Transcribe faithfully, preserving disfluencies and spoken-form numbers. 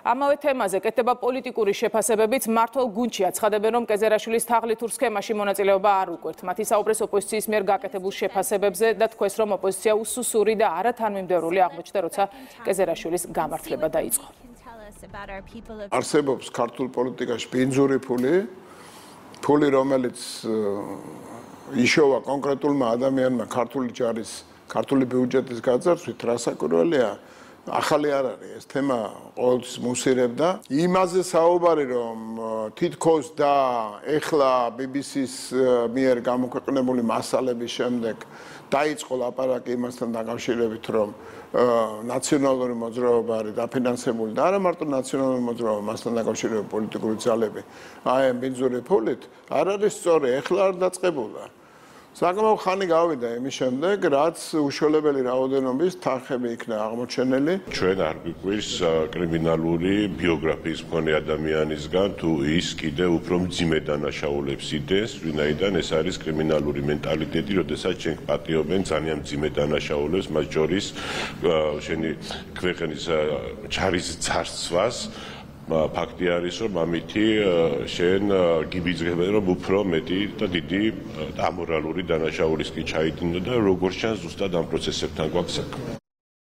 ამავე თემაზე კეთდება პოლიტიკური შეფასებებიც მმართველ გუნდში აცხადებენ, რომ კეზერაშვილის თაღლითურ სქემაში მონაწილეობა არ უკვირთ. მათი საუბრეს ოპოზიციის მიერ გაკეთებულ შეფასებებზე და თქვეს, რომ ოპოზიცია უსუსური და არათანმიმდევრული აღმოჩნდა, როცა კეზერაშვილის გამართლება დაიწყო. არსებობს ქართულ პოლიტიკაში ბინძური ფული, ფული, რომელიც იშოვა კონკრეტულმა ადამიანმა ქართული ჯარის, ქართული ბიუჯეტის გაძარცვით, რასაკვირველია, ახალი არ არის, ეს თემა ყოველთვის მუსირებდა. იმაზე საუბარი, რომ თითქოს და ეხლა ბი ბი სის მიერ გამოქვეყნებული მასალების შემდეგ დაიწყო ლაპარაკი იმასთან დაკავშირებით, რომ ნაციონალური მოძრაობა არის დაფინანსებული და არა მარტო ნაციონალური მოძრაობა, მასთან დაკავშირებული პოლიტიკური ძალები, აი ამ ბინძური ფულით არ არის სწორი, ეხლა არ დაწყებულა. საკმაოდ ხანი გავიდა იმის შემდეგ, რაც უშუალებელი რაოდენობის თანხები იქნა აღმოჩენილი. ჩვენ არ გვიკვირს კრიმინალური ბიოგრაფიის მქონე ადამიანისგან თუ ის კიდევ უფრო მძიმე დანაშაულებს იდენს, ვინაიდან ეს არის კრიმინალური მენტალიტეტი, როდესაც ჩვენ პატიობენ ძალიან მძიმე დანაშაულებს, მათ შორის შენი ქვეყნის ჯარის ძარცვას. ფაქტი არის, რომ ამითი შენ გიბიძგებენ, რომ უფრო მეტი და დიდი ამორალური დანაშაულის კი ჩაიდინო და როგორც ჩანს ზუსტად ამ პროცესებთან გვაქვს საქმე.